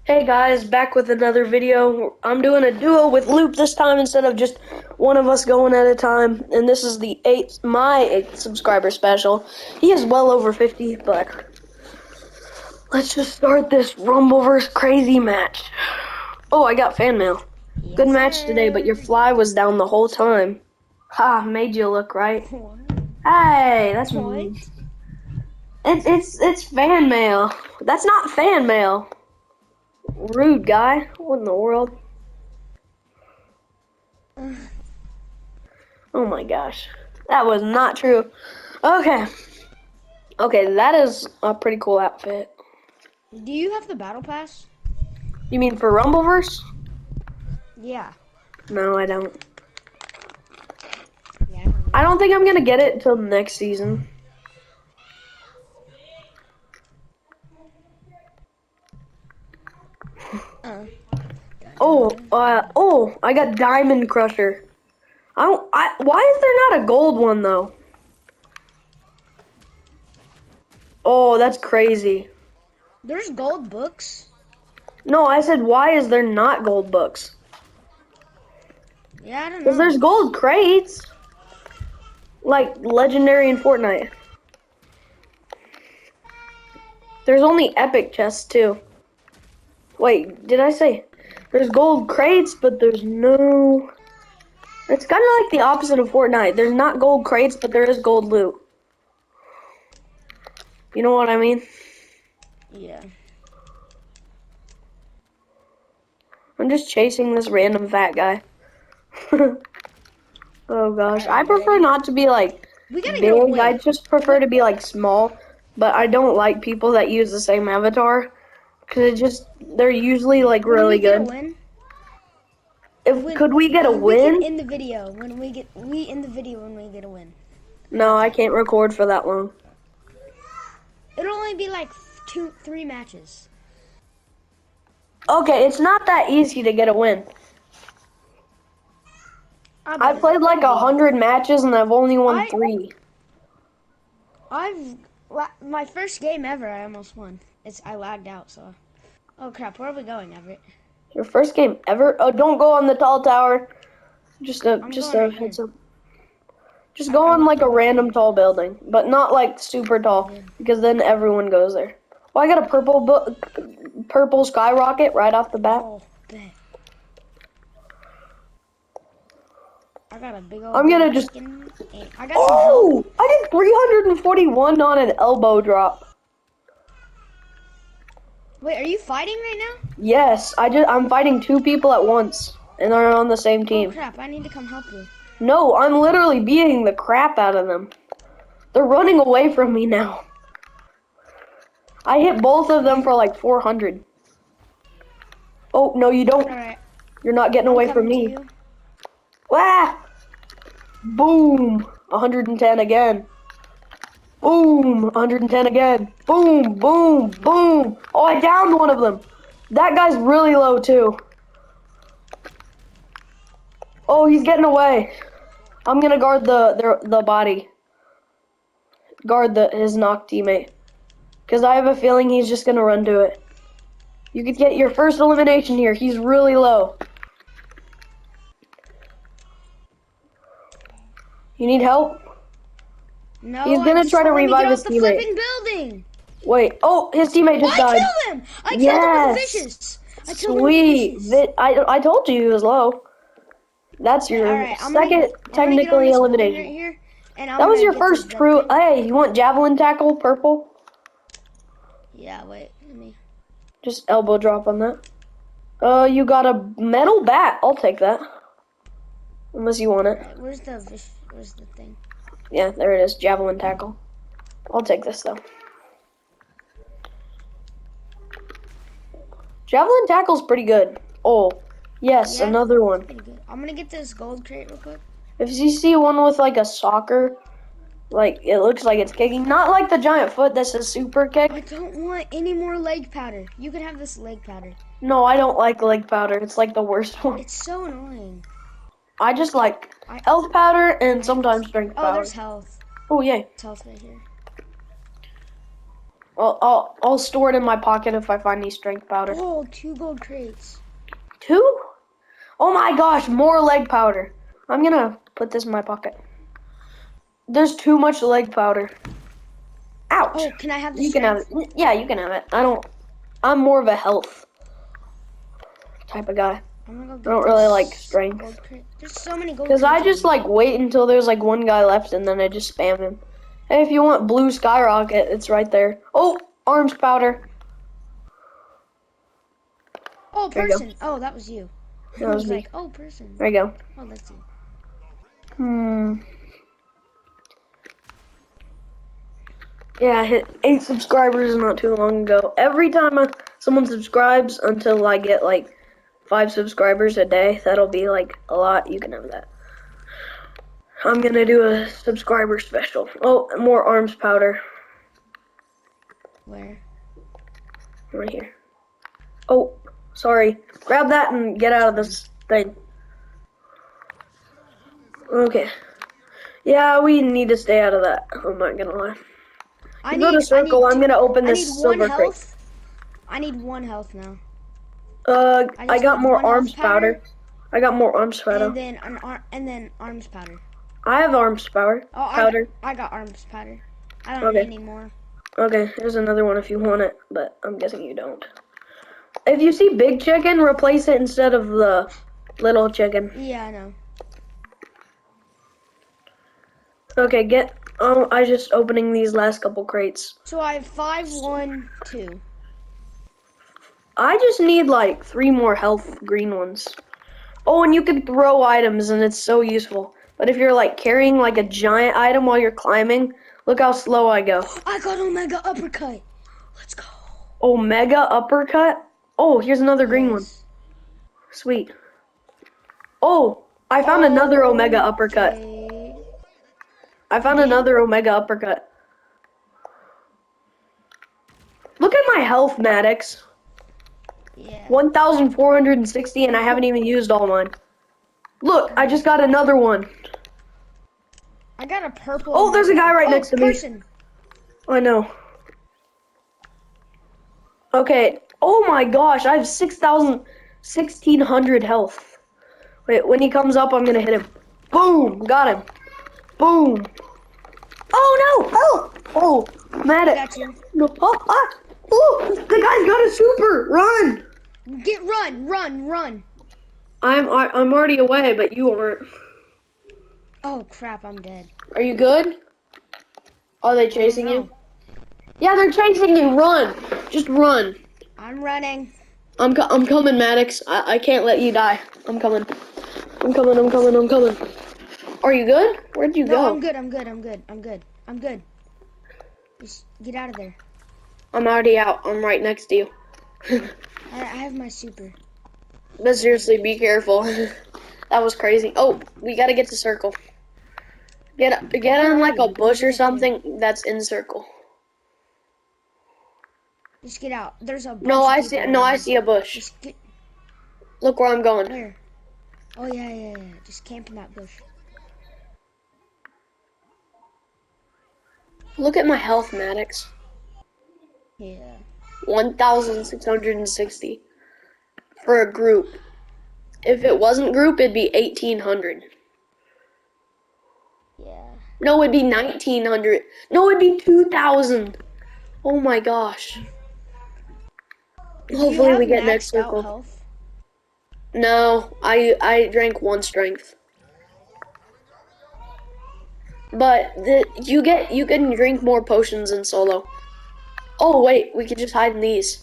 Hey guys, back with another video. I'm doing a duo with Loop this time instead of just one of us going at a time. And this is my eighth subscriber special. He is well over 50, but let's just start this Rumbleverse crazy match. Oh, I got fan mail. Good Yes, match today, but your sir. fly was down the whole time. Ha, made you look right. What? Hey, that's What? mean. It's fan mail. That's not fan mail. Rude guy. What in the world? Oh my gosh. That was not true. Okay. Okay, that is a pretty cool outfit. Do you have the battle pass? You mean for Rumbleverse? Yeah. No, I don't. Yeah. I don't think I'm gonna get it until next season. Oh, I got Diamond Crusher. Why is there not a gold one though? Oh, that's crazy. There's gold books. No, I said why is there not gold books? Yeah, I don't Because know. there's gold crates. Like legendary in Fortnite. There's only epic chests too. Wait, did I say there's gold crates, but there's no... It's kind of like the opposite of Fortnite. There's not gold crates, but there is gold loot. You know what I mean? Yeah. I'm just chasing this random fat guy. Oh gosh, I Alright, you prefer ready? not to be like We gotta get a big. I win. just prefer to be like small. But I don't like people that use the same avatar because they're usually like When really we get a good. win, Could we get a we can win? end the video. When we get when we get a win. No, I can't record for that long. It'll only be like 3 matches. Okay, it's not that easy to get a win. I played like 100 matches and I've only won 3. My first game ever, I almost won. I lagged out, so. Oh crap, where are we going, Everett? Your first game ever? Oh, don't go on the tall tower. Just a I'm going right heads here. up. Just go on like a random tall building, but not like super tall Yeah. because then everyone goes there. Oh, I got a purple skyrocket right off the bat. Oh, bet. I got a big old. I'm gonna just. I got Oh, I did 341 on an elbow drop. Wait, are you fighting right now? Yes, I'm fighting 2 people at once, and they're on the same team. Oh crap! I need to come help you. No, I'm literally beating the crap out of them. They're running away from me now. I hit both of them for like 400. Oh, no, you don't. Alright. You're not getting away from me. Ah! Boom! 110 again. Boom! 110 again. Boom! Boom! Boom! Oh, I downed one of them. That guy's really low too. Oh, he's getting away. I'm gonna guard the body. Guard his knock teammate. Because I have a feeling he's just gonna run to it. You could get your first elimination here. He's really low. You need help? No, He's gonna try to revive his teammate. Flipping building. Wait, oh, his teammate just died. I killed him! I killed him with the fishes! I killed him with the fishes. I told you he was low. That's your second technically elimination. Right here, and that was your first true. Hey, you want javelin tackle, purple? Yeah, wait, let me. Just elbow drop on that. You got a metal bat. I'll take that. Unless you want it. Right, where's the thing? Yeah, there it is. Javelin tackle. I'll take this though. Javelin tackle's pretty good. Oh, yes, Yeah, another one. Pretty good. I'm gonna get this gold crate real quick. If you see one with like a soccer, like it looks like it's kicking, not like the giant foot that says super kick. I don't want any more leg powder. You can have this leg powder. No, I don't like leg powder. It's like the worst one. It's so annoying. I just like health powder and sometimes strength powder. Oh, there's health. Oh, yay. There's health right here. I'll store it in my pocket if I find any strength powder. Oh, 2 gold crates. 2? Oh my gosh, more leg powder. I'm gonna put this in my pocket. There's too much leg powder. Ouch. Oh, can I have the You can have strength? it. Yeah, you can have it. I'm more of a health type of guy. I'm gonna go get I don't really this like strength. gold crate. There's so many gold Because I crates just on like wait until there's like one guy left and then I just spam him. Hey, if you want blue skyrocket, it's right there. Oh, arms powder. Oh, There you go. person. Oh, that was you. That I was was me. like, oh, person. There you go. Oh, that's you. Yeah, I hit 8 subscribers not too long ago. Every time someone subscribes until I get like 5 subscribers a day, that'll be like a lot. You can have that. I'm gonna do a subscriber special. Oh, more arms powder. Where? Right here. Oh, sorry. Grab that and get out of this thing. Okay. Yeah, we need to stay out of that. I'm not gonna lie. Go to circle. I'm gonna open this silver crate. I need 1 health now. I got more arms powder. I got more arms powder. And then arms powder. I have arms powder. Oh, I got arms powder. I don't need any more. Okay, there's another one if you want it, but I'm guessing you don't. If you see big chicken, replace it instead of the little chicken. Yeah, I know. Okay, I just opening these last couple crates. So I have 5, 1, 2. I just need like 3 more health green ones. Oh, and you can throw items and it's so useful. But if you're like carrying like a giant item while you're climbing, look how slow I go. I got Omega Uppercut. Let's go. Omega Uppercut? Oh, here's another green one. Sweet. Oh, I found another Omega Uppercut. I found another Omega Uppercut. Look at my health, Maddox. Yeah. 1,460 and I haven't even used all mine. Look, I just got another one. I got a purple. Oh, there's a guy right next to me. I know. Okay. Oh my gosh, I have 1,600 health. Wait, when he comes up, I'm gonna hit him. Boom! Got him. Boom! Oh no! Oh, Maddox. Got you. No. Oh, the guy's got a super. Run! Run! I'm already away, but you aren't. Oh crap! I'm dead. Are you good? Are they chasing you? Yeah, they're chasing you. Run! Just run. I'm running. I'm coming, Maddox. I can't let you die. I'm coming. I'm coming. Are you good? Where'd you go? I'm good. Just get out of there. I'm already out. I'm right next to you. I have my super. But seriously, be careful. That was crazy. Oh, we gotta get to circle. Get on like a bush or something that's in circle. Just get out. There's a bunch I see a bush. Just get. Look where I'm going. Where? Oh yeah. Just camp in that bush. Look at my health, Maddox. Yeah. 1,660 for a group. If it wasn't group, it'd be 1,800. Yeah. No, it'd be 1,900. No, it'd be 2,000. Oh my gosh. Hopefully we get next circle. Health? No, I drank 1 strength. But you can drink more potions in solo. Oh wait, we can just hide in these.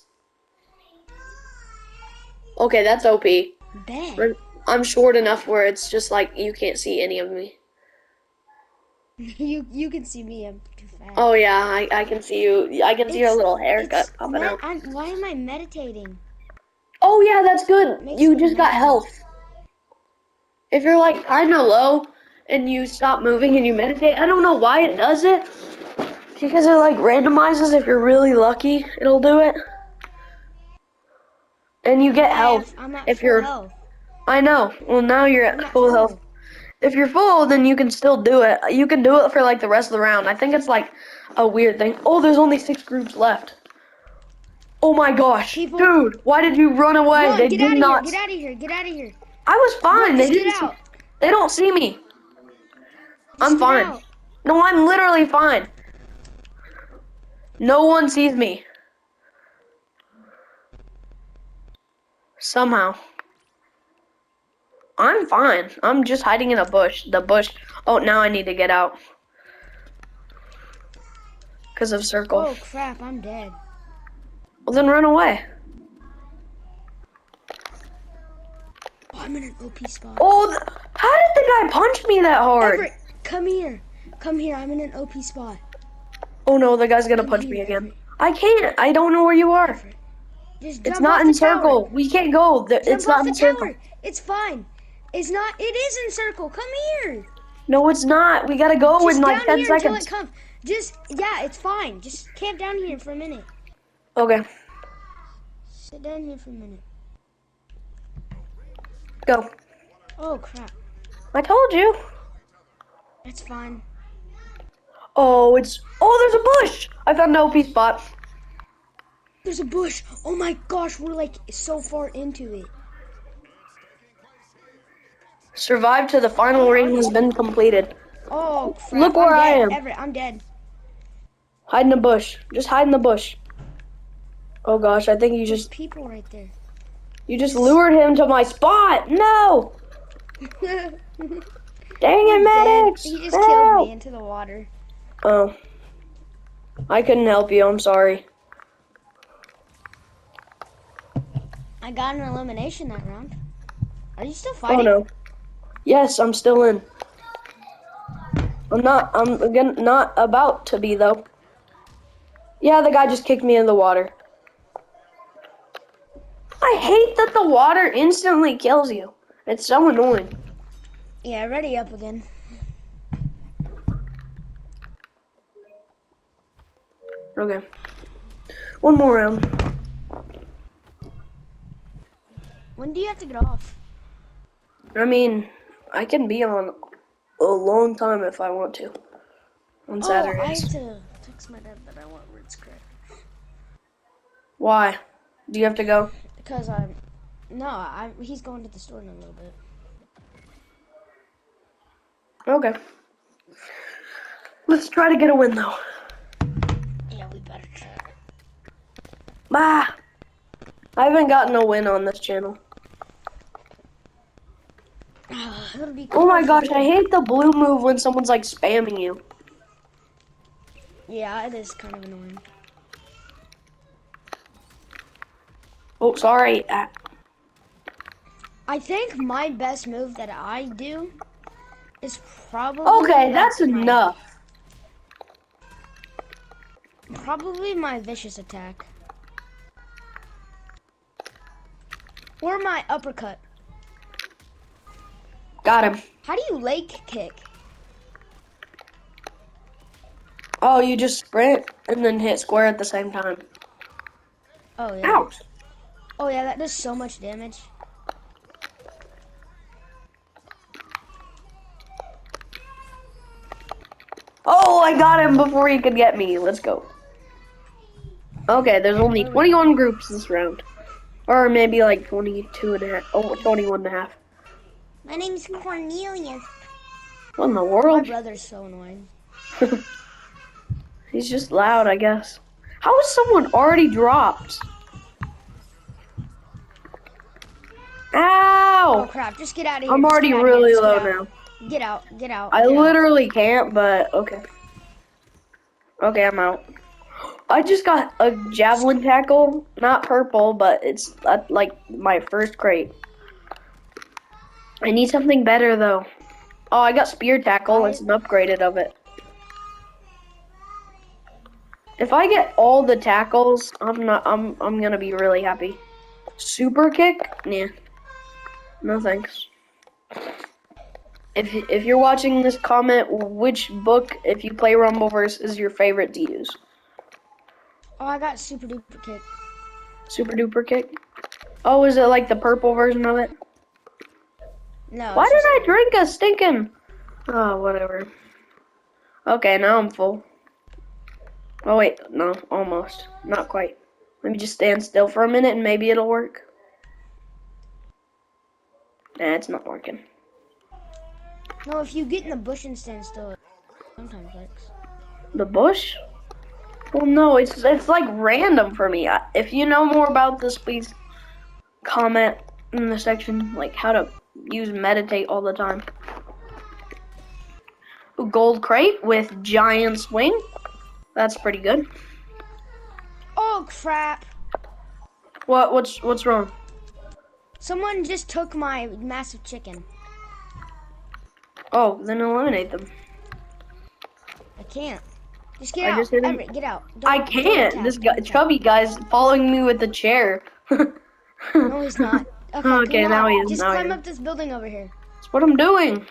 Okay, that's OP. Bad. I'm short enough where it's just like you can't see any of me. You can see me. I'm too fast. Oh yeah, I can see you. I can see your little haircut popping out. Why am I meditating? Oh yeah, that's good. You just got health. If you're like kind of low and you stop moving and you meditate, I don't know why it does it. Because it like randomizes if you're really lucky, it'll do it. And you get health I'm at if full you're. health. I know. Well, now you're at full health. If you're full, then you can still do it. You can do it for like the rest of the round. I think it's like a weird thing. Oh, there's only 6 groups left. Oh my gosh, People, dude! Why did you run away? run, They get did out of not. here, get out of here, get out of here. I was fine. Run, They just get didn't. out. They don't see me. Just I'm get fine. out. No, I'm literally fine. No one sees me. Somehow. I'm fine. I'm just hiding in a bush. The bush. Oh, now I need to get out. Because of circle. Oh crap, I'm dead. Well, then run away. Oh, I'm in an OP spot. Oh, how did the guy punch me that hard? Everett, come here. Come here, I'm in an OP spot. Oh no, the guy's gonna punch me again. I can't. I don't know where you are. Everett. Just It's jump not off in the tower. circle. We can't go. It's Jump not off in the circle. tower. It's fine. It's not. It is in circle. Come here. No, it's not. We gotta go Just in like down 10 here until seconds. it comes. Just yeah, it's fine. Just camp down here for a minute. Okay, Sit down here for a minute. go. Oh crap. I told you. It's fine. Oh, there's a bush. I found an OP spot. There's a bush. Oh my gosh, we're like so far into it. Survive to the final ring has been completed. Oh crap. Look where I am. Everett, I'm dead. Hide in the bush. Just hide in the bush. Oh gosh, I think you There's just people right there. lured him to my spot. No. Dang it, medics! He just Help! killed me into the water. Oh. I couldn't help you, I'm sorry. I got an elimination that round. Are you still Oh fighting? no. Yes, I'm still in. I'm again not about to be though. Yeah, the guy just kicked me in the water. I hate that the water instantly kills you. It's so annoying. Yeah, ready up again. Okay. One more round. When do you have to get off? I mean, I can be on a long time if I want to. On Oh, I Saturdays. have to text my dad that I want Ritz crack. Why? Do you have to go? Because he's going to the store in a little bit. Okay. Let's try to get a win though. Yeah, we better try. Bah! I haven't gotten a win on this channel. It'll be Oh my cool. gosh, I hate the blue move when someone's like spamming you. Yeah, it is kind of annoying. Oh, sorry. I think my best move that I do is probably Okay, that's enough. Probably my vicious attack. Or my uppercut. Got him. How do you leg kick? Oh, you just sprint and then hit square at the same time. Oh yeah. Ouch. Oh yeah, that does so much damage. Oh, I got him before he could get me. Let's go. Okay, there's only 21 groups this round. Or maybe like 22 and a half. Oh, 21 and a half. My name's Cornelius. What in the My world? brother's so annoying. He's just loud, I guess. How is someone already dropped? Oh Ow! crap, just get out of here. I'm just already get out of here, really just low get out. now. Get out, get out. I get out. literally can't, but okay. Okay, I'm out. I just got a javelin tackle, not purple, but it's like my first crate. I need something better though. Oh, I got spear tackle. It's an upgraded of it. If I get all the tackles, I'm gonna be really happy. Super kick? Nah. No thanks. If you're watching this, comment which book, if you play Rumbleverse, is your favorite to use. Oh, I got super duper kick. Super duper kick? Oh, is it like the purple version of it? No. Why it's did just I drink a stinking? Oh, whatever. Okay, now I'm full. Oh wait, no, almost. Not quite. Let me just stand still for a minute and maybe it'll work. Nah, it's not working. No, if you get in the bush and stand still, it sometimes works. The bush? Well, no, it's like random for me. If you know more about this, please comment in the section, like how to use meditate all the time. Ooh, gold crate with giant swing. That's pretty good. Oh crap! What's wrong? Someone just took my massive chicken. Oh, then eliminate them. I can't. Just get I out. just hit him. Everett, get out. I Don't can't. attack, This don't guy, attack. chubby guy's following me with the chair. No, he's not. Okay, Okay, come now on. he is. Just Now he climb is. up this building over here. That's what I'm doing.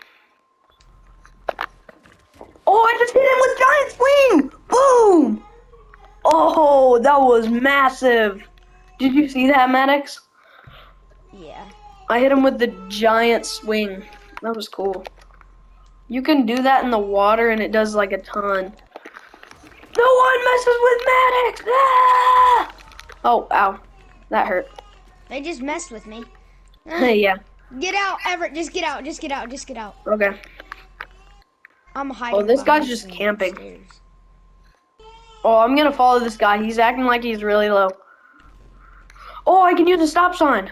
Oh, I just hit him with giant swing! Boom! Oh, that was massive. Did you see that, Maddox? Yeah. I hit him with the giant swing. That was cool. You can do that in the water and it does like a ton. No one messes with Maddox! Ah! Oh, ow. That hurt. They just messed with me. Yeah. Get out, Everett. Just get out. Just get out. Just get out. Okay. I'm hiding. Oh, this guy's behind just some camping. stairs. Oh, I'm gonna follow this guy. He's acting like he's really low. Oh, I can use a stop sign.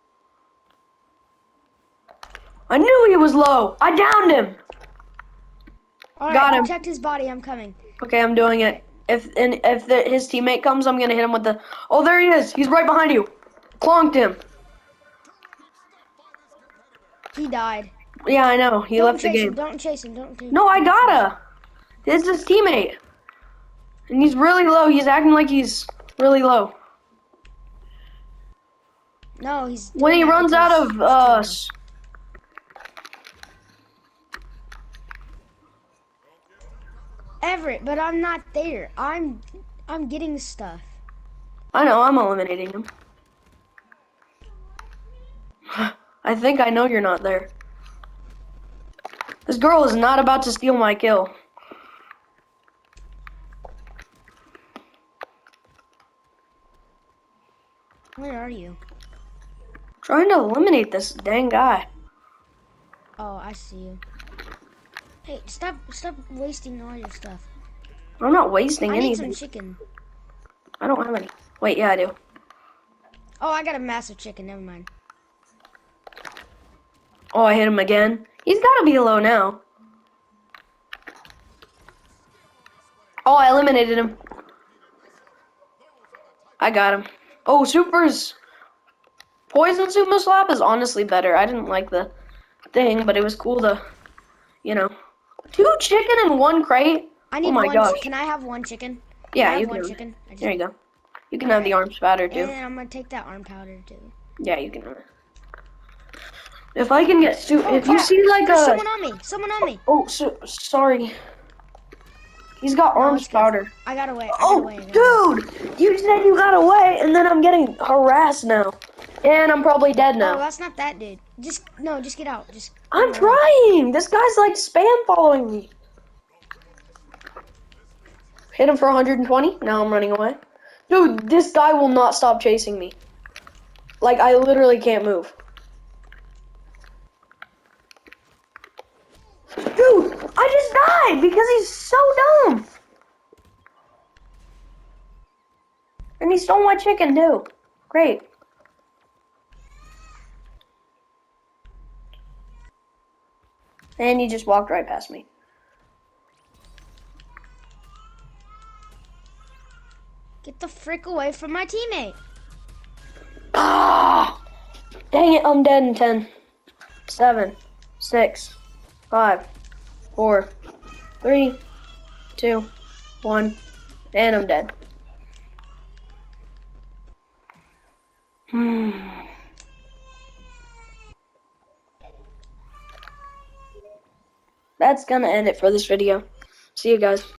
I knew he was low. I downed him. All right, Got him. protect his body. I'm coming. Okay, I'm doing it. If his teammate comes, I'm gonna hit him with the. Oh, there he is. He's right behind you. Clonked him. He died. Yeah, I know. He left the chase game. him. Don't chase him. Don't chase him. No, I gotta. It's his teammate. And he's really low. He's acting like he's really low. No, he's. When he doing that runs out because of he's too low. Everett, but I'm not there. I'm getting stuff. I know. I'm eliminating him. I think I know you're not there. This girl is not about to steal my kill. Where are you? Trying to eliminate this dang guy. Oh, I see you. Hey, stop wasting all your stuff. I'm not wasting I need anything. some chicken. I don't have any. Wait, yeah, I do. Oh, I got a massive chicken. Never mind. Oh, I hit him again. He's gotta be low now. Oh, I eliminated him. I got him. Oh, Super's Poison Super Slap is honestly better. I didn't like the thing, but it was cool to, you know. 2 chicken and 1 crate? I need Oh my one. gosh. Can I have one chicken? Yeah, Can I you have one can. chicken? There you go. You can have the arm spatter too. And I'm gonna take that arm powder too. Yeah, you can have it. If I can get if you crap. see like There's a someone on me. Someone on me. oh, sorry. He's got arm it's good. powder. I got away. Oh, dude! You said you got away, and then I'm getting harassed now, and I'm probably dead Oh, now. that's not that dude. Just get out. Just. I'm trying. This guy's like spam following me. Hit him for 120. Now I'm running away. Dude, this guy will not stop chasing me. Like, I literally can't move. Dude, I just died because he's so dumb. And he stole my chicken too. Great. And he just walked right past me. Get the frick away from my teammate. Ah! Dang it, I'm dead in 10, 7, 6, 5, 4, 3, 2, 1, and I'm dead. That's gonna end it for this video. See you guys.